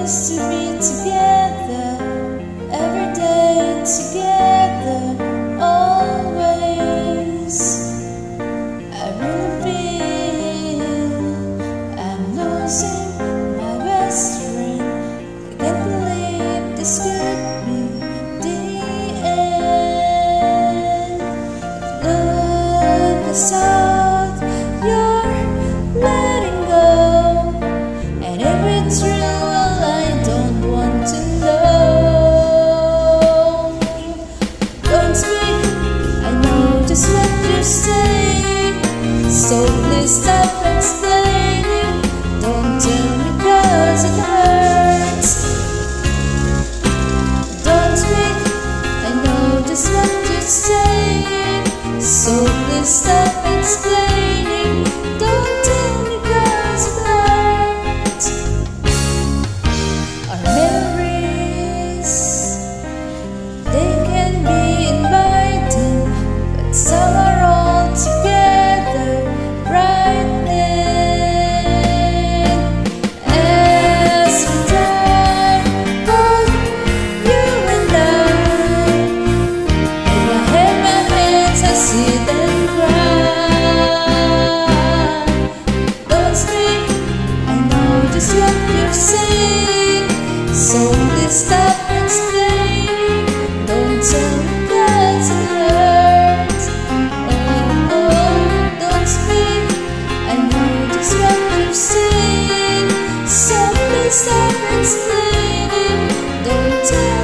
used to be together, every day together, always. I really feel I'm losing my best friend. I can't believe this could be the end. Look aside, you're letting go, and if it's real, well, I don't want to know. Don't speak, I know just what you're saying, so please stop explaining. Don't tell me 'cause it hurts. Don't speak, I know just what you're saying, so please stop explaining. Don't tell me 'cause it hurts. Our memories, they can be inviting, but some are all together right then. As we drive, both you and I, in my hands I see them cry. Don't speak, I know just what you're saying, so please stop explaining. Don't tell me 'cause it hurts. Oh, oh, don't speak, I know just what you're saying, so please stop explaining. Don't tell